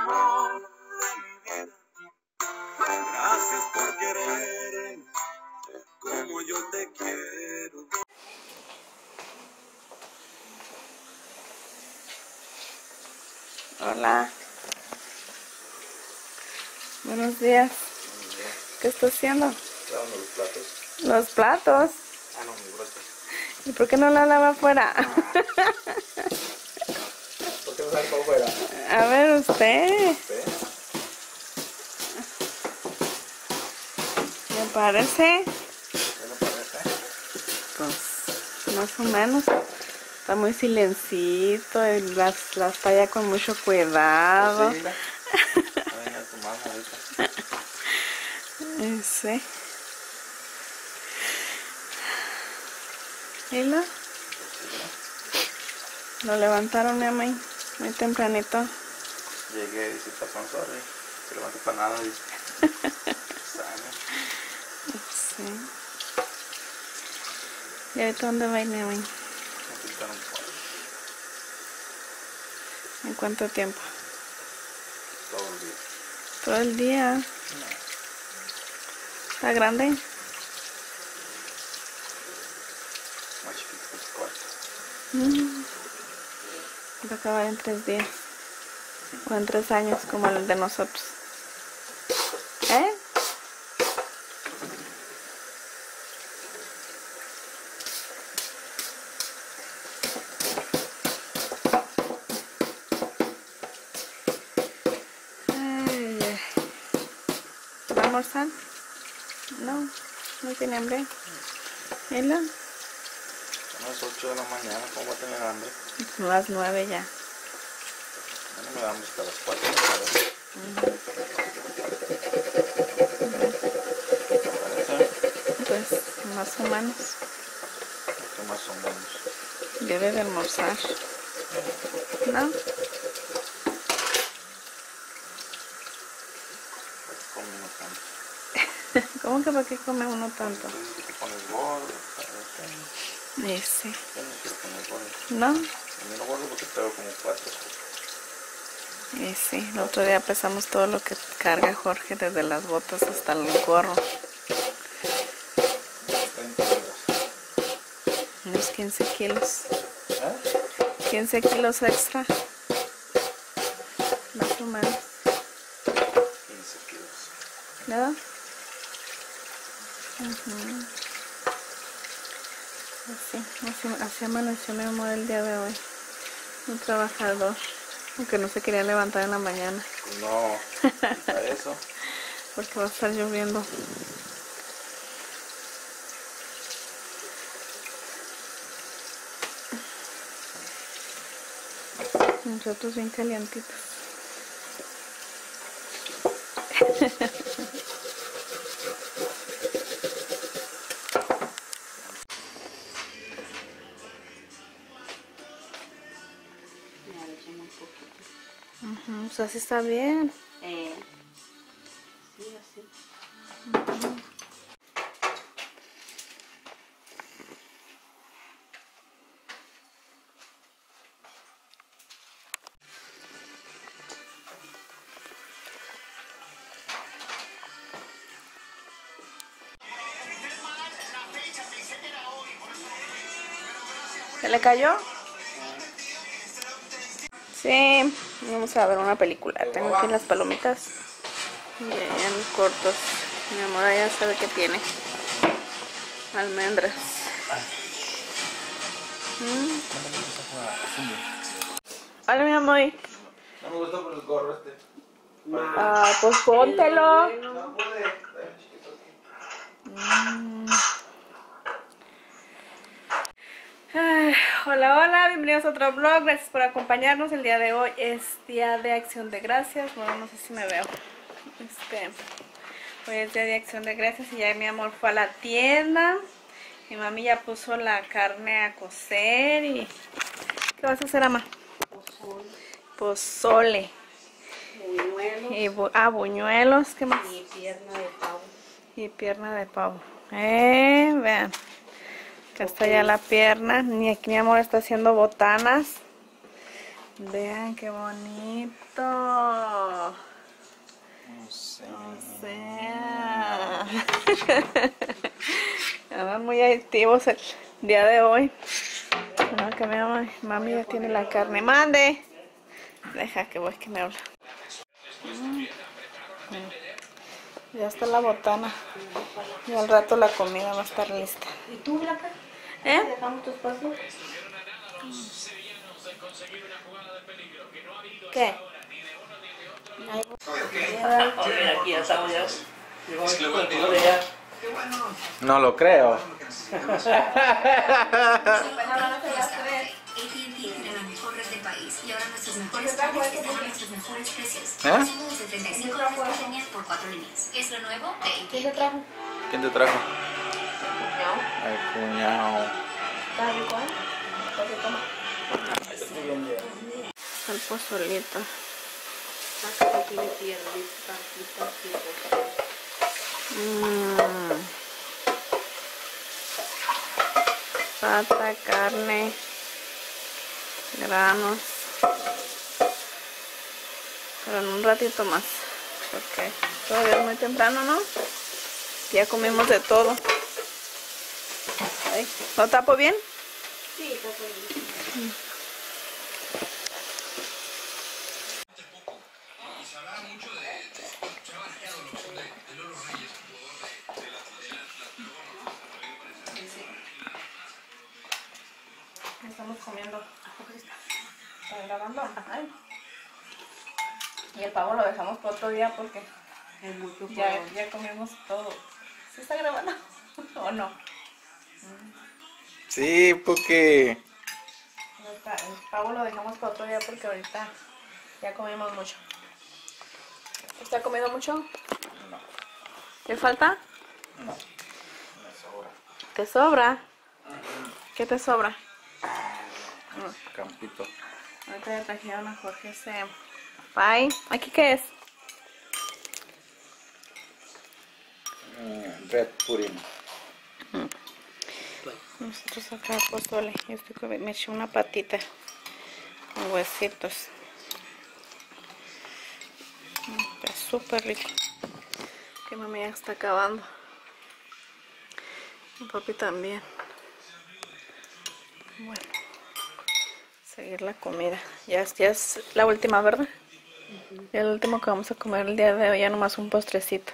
amor de mi vida. Gracias por quererme como yo te quiero. Hola. Buenos días. ¿Qué está haciendo? Lavando los platos. Los platos. Ah, no, mis brotes. ¿Y por qué no la lava afuera? ¿Por qué no sale para afuera? A ver usted. ¿Usted? ¿Me parece? ¿Qué le parece? Pues más o menos. Está muy silencito y las talla con mucho cuidado. Pues sí, mira. Venga, tu mamá ahorita. Sí. ¿Y lo? Lo levantaron, mi mamá, muy tempranito. Llegué y dice, pasó un sorry. Se levanta para nada, dice. Sano. Sí. ¿Y ahorita dónde va, mi mamá? Me pintaron un cuadro. ¿En cuánto tiempo? Todo el día. Todo el día. No, ¿Está grande? más chiquito que su cuarto. Va a acabar en 3 días. O en 3 años, como el de nosotros. ¿Eh? Ay, ay. ¿Va a almorzar? No, no tiene hambre. ¿Ela? Son las 8 de la mañana, ¿cómo va a tener hambre? Son las 9 ya. A mí me da hambre hasta las 4 de la tarde. ¿Te parece? Pues más o menos. ¿Qué más son buenos? Debe de almorzar. ¿No? Come uno tanto. ¿Cómo que para qué come uno tanto? Tú dices que te pones gordo, ¿sabes? Sí. Yo no quiero poner gordo. ¿No? A mí no gordo porque traigo como 4. Sí. El otro día pesamos todo lo que carga Jorge, desde las botas hasta el gorro. 30 libras. Unos 15 kilos. ¿Eh? 15 kilos extra. Más o menos. 15 kilos. ¿Nada? Así amaneció mi amor el día de hoy. Un trabajador. Aunque no se quería levantar en la mañana. No, ¿para eso? Porque va a estar lloviendo. Nosotros bien calientitos. Pues así está bien. Sí, así. ¿Se le cayó? Sí, vamos a ver una película. Tengo aquí las palomitas. Bien cortos. Mi amor ya sabe que tiene almendras. Hola, mi amor. No me gustó por el gorro este. Ah, pues póntelo. No pude, está bien chiquito aquí. Hola, hola, bienvenidos a otro vlog. Gracias por acompañarnos. El día de hoy es día de Acción de Gracias. Bueno, no sé si me veo. Hoy es día de Acción de Gracias y ya mi amor fue a la tienda. Mi mami ya puso la carne a cocer y... ¿Qué vas a hacer, ama? Pozole. Buñuelos Y buñuelos, ¿qué más? y pierna de pavo. Y pierna de pavo. Vean. Acá está ya la pierna. Ni aquí mi amor está haciendo botanas. Vean qué bonito. No sé. O sea. Andan muy activos el día de hoy. No, que mami ya tiene la carne. ¡Mande! Deja que voy, que me habla. Ya está la botana. Y al rato la comida va a estar lista. ¿Y tú, Blanca? ¿Eh? ¿Dejamos tu espacio? ¿Qué? Mira, aquí ya estamos ya. Llegó el color de ya. No lo creo. AT&T tiene la mejor red del país y ahora nuestros mejores planes están a nuestros mejores precios. ¿Eh? Somos desde 35 dólares por línea por 4 líneas. Es lo nuevo de AT&T. ¿Quién te trajo? ¿Quién te trajo? No. El cuñado. ¿Está rico? ¿Qué toma? El pozolito. Acá tiene piernita, Pata, carne, granos. Pero en un ratito más. Porque todavía es muy temprano, ¿no? Ya comimos de todo. Ay, ¿lo tapo bien? Sí, está bien. Estamos comiendo. ¿Está grabando? Ay. Y el pavo lo dejamos para otro día porque Es mucho ya comimos todo. ¿Sí está grabando? ¿O no? Sí, porque... El pavo lo dejamos para otro día porque ahorita ya comimos mucho. ¿Usted ha comido mucho? No. ¿Te falta? No. Me sobra. ¿Te sobra? ¿Qué te sobra? Campito. Ahorita le trajeron a Jorge ese pie. ¿Aquí qué es? Red pudding. Nosotros acá pozole. Me eché una patita con huesitos. Está súper rico. Que mami ya está acabando. Mi papi también. Bueno, seguir la comida. Ya es la última, ¿verdad? Ya es el último que vamos a comer el día de hoy. Ya nomás un postrecito.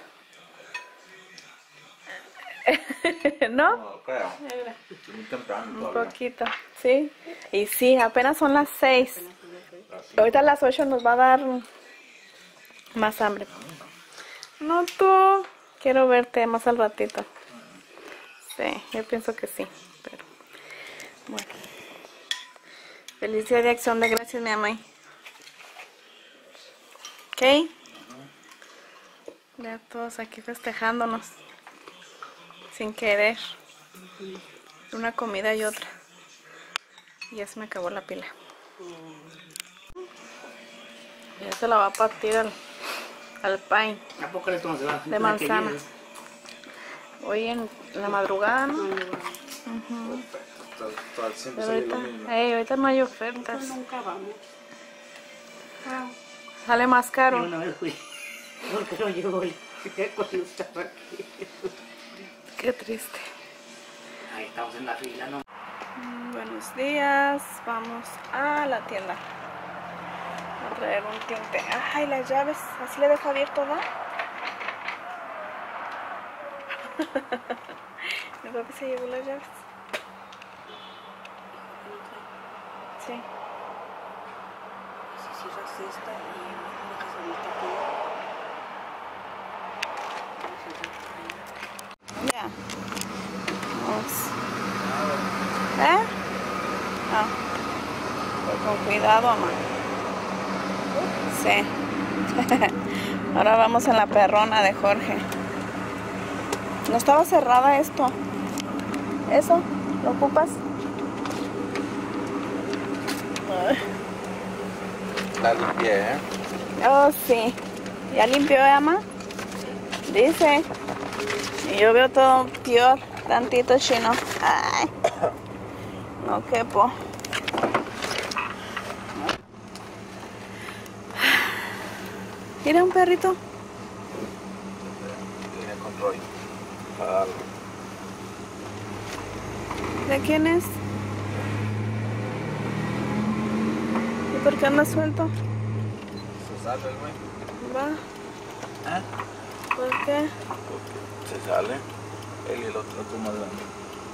¿No? No lo creo. Es muy temprano Un todavía. poquito, sí. Y sí, apenas son las 6. Ahorita a las 8 nos va a dar más hambre. No tú. Quiero verte más al ratito. Sí, yo pienso que sí. Pero bueno. Feliz día de Acción de Gracias, mi amor. ¿Ok? Ya todos aquí festejándonos. Sin querer. Una comida y otra. Y ya se me acabó la pila. Ya se la va a partir al pie ¿A poco le tomas de manzana. Hoy en la madrugada, ¿no? Siempre Pero sale ahorita, lo mismo. ahorita no hay ofertas. Nunca vamos. Sale más Yo caro. una vez fui. Porque no llegó el cuando estaba aquí. Qué triste. Ahí estamos en la fila, ¿no? Buenos días. Vamos a la tienda a traer un tinte. Ay, las llaves. Así le dejo abierto, ¿no? Mi papi se llevó las llaves. Sí. Si cierras esta y dejas abierta todo. Ya. Vamos. ¿Eh? Ah. Pues con cuidado, mamá. Sí. Ahora vamos en la perrona de Jorge. No estaba cerrada esto. ¿Eso? ¿Lo ocupas? Ay. La limpié, ¿eh? Oh, sí. ¿Ya limpió, mamá? Dice. Y yo veo todo peor. Tantito chino. Ay. No quepo. Mira un perrito. Viene con Roy. Jálalo. ¿De quién es? ¿Y por qué anda suelto? Se sale el güey. Va. ¿Eh? ¿Por qué? Se sale. Él y el otro más grande.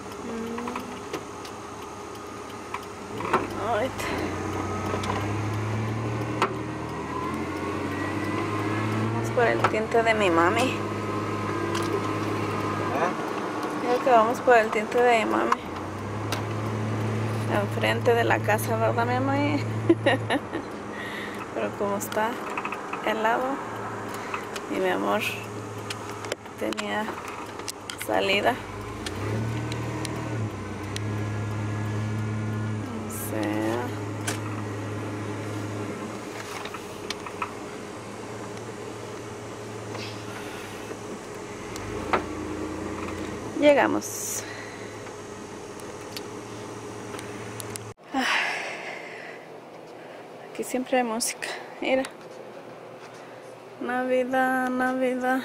Ay. Vamos por el tinte de mi mami. ¿Eh? Creo que vamos por el tinte de mi mami. Enfrente de la casa, ¿verdad, mi mami? Pero como está helado y mi amor tenía salida. O sea, llegamos. Aquí siempre hay música. Mira. Navidad, Navidad.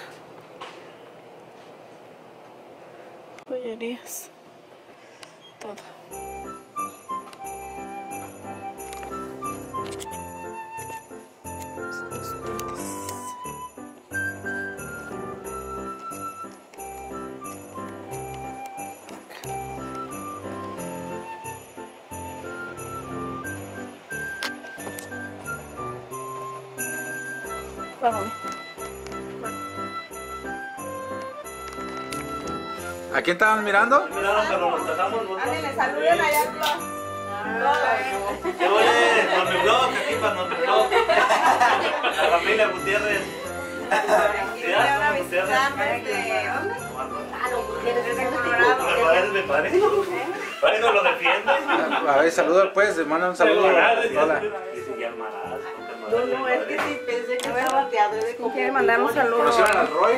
Joyerías. Todo. Vamos. ¿A quién estaban mirando? Miraron cuando nos casamos. Ándale, saluden allá. ¿Qué huele? Norteblog, aquí para Norteblog. La familia Gutiérrez. Me parece lo defiende. A ver, saluda pues, manda un saludo. Hola. No, es que sí pensé que estaba teatro de como. ¿Quiere mandar un saludo? ¿Conocieron al Roy?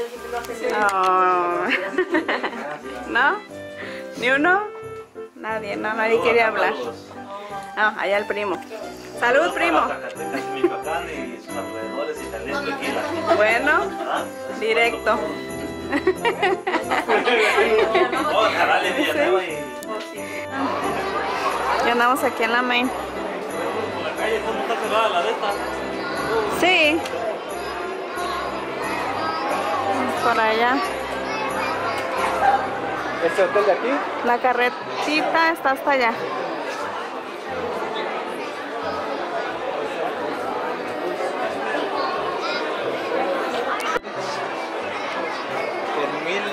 No. ¿No? ¿Ni uno? Nadie, no, nadie quería hablar. No, allá el primo. Salud, primo. Michoacán y sus alrededores y Jalisco y Quila. Bueno, directo. Oh, Jarale, Villanueva y Ya andamos aquí en la main. por la calle, ¿cómo está cerrada la de esta? Sí. Por allá. ¿Este hotel de aquí? La carretita está hasta allá. En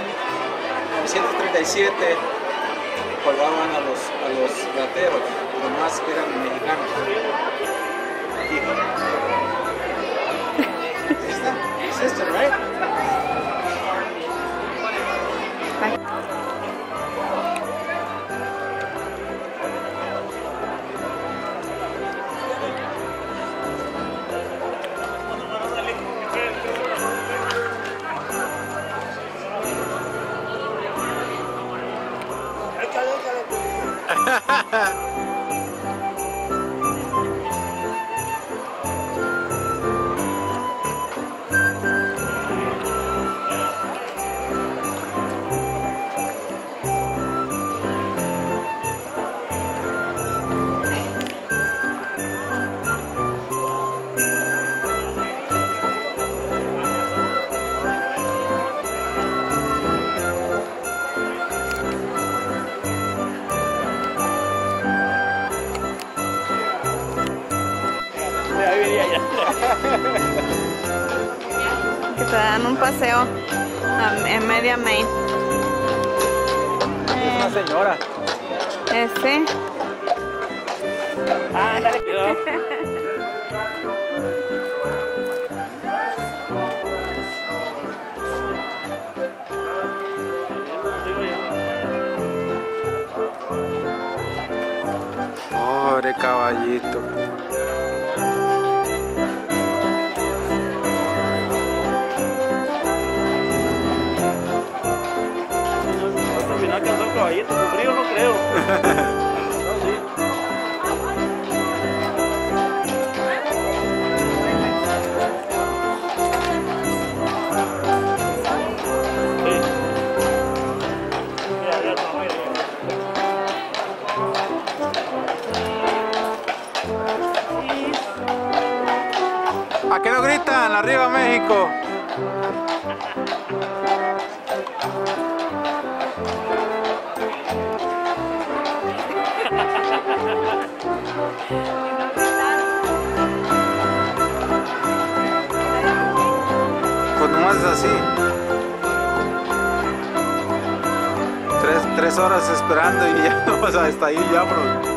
1937 colgaban a los rateros, nomás que eran mexicanos. Sister, right? Que te dan un paseo en media main. Es una señora. Sí. Ándale, cuidado. Pobre caballito. Al final que andó el caballito, con frío no creo. No, sí. ¿A qué no gritan? ¡Arriba México! Pues nomás es así. 3 horas esperando y ya vamos hasta ahí, ya, bro.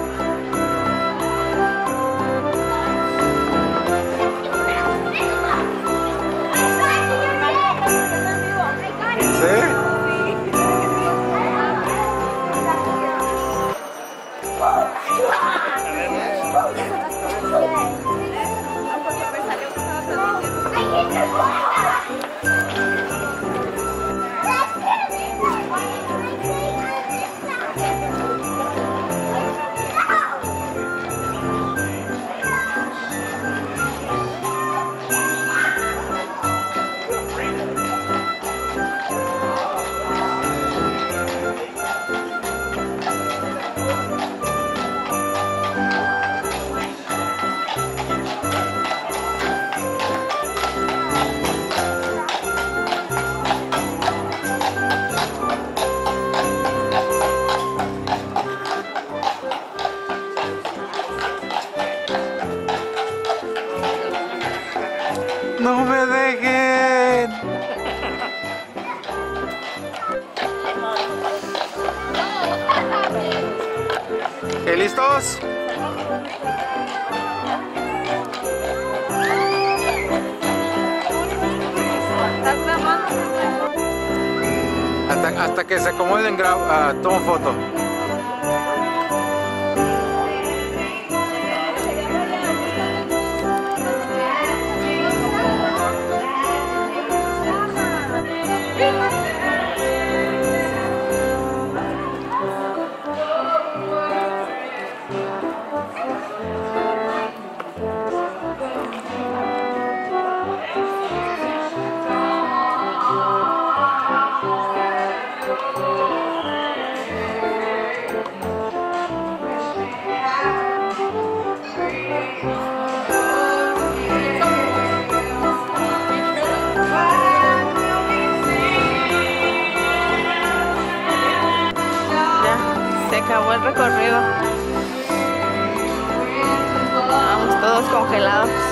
¡No me dejen! ¿Qué, listos? Hasta que se acomoden, tomo foto. Acabó el recorrido. Vamos todos congelados.